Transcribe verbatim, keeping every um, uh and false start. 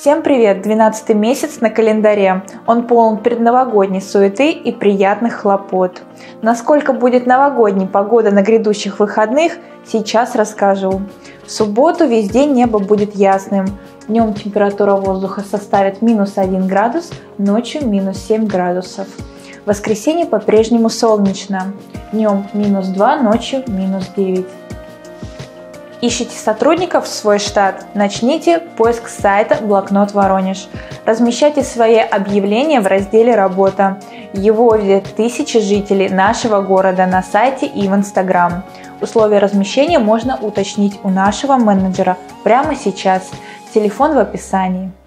Всем привет! двенадцатый месяц на календаре. Он полон предновогодней суеты и приятных хлопот. Насколько будет новогодней погода на грядущих выходных, сейчас расскажу. В субботу весь день небо будет ясным. Днем температура воздуха составит минус один градус, ночью минус семь градусов. В воскресенье по-прежнему солнечно. Днем минус два, ночью минус девять. Ищите сотрудников в свой штат? Начните поиск с сайта «Блокнот Воронеж». Размещайте свои объявления в разделе «Работа». Его видят тысячи жителей нашего города на сайте и в Инстаграм. Условия размещения можно уточнить у нашего менеджера прямо сейчас. Телефон в описании.